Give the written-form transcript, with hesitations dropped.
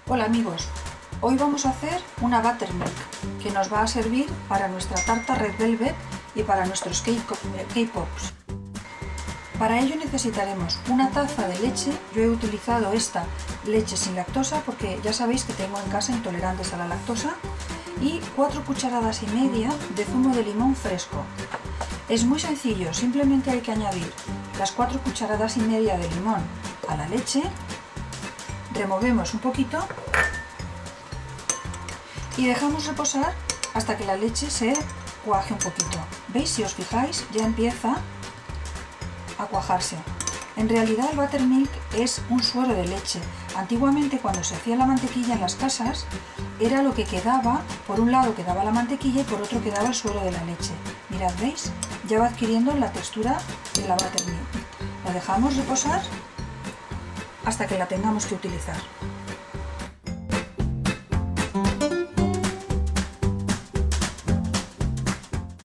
Hola amigos, hoy vamos a hacer una buttermilk que nos va a servir para nuestra tarta Red Velvet y para nuestros K-Pops. Para ello necesitaremos una taza de leche. Yo he utilizado esta leche sin lactosa porque ya sabéis que tengo en casa intolerantes a la lactosa, y 4 cucharadas y media de zumo de limón fresco. Es muy sencillo, simplemente hay que añadir las 4 cucharadas y media de limón a la leche, removemos un poquito y dejamos reposar hasta que la leche se cuaje un poquito. ¿Veis? Si os fijáis, ya empieza a cuajarse. En realidad el buttermilk es un suero de leche. Antiguamente, cuando se hacía la mantequilla en las casas, era lo que quedaba. Por un lado quedaba la mantequilla y por otro quedaba el suero de la leche. Mirad, ¿veis? Ya va adquiriendo la textura de la buttermilk. La dejamos reposar hasta que la tengamos que utilizar.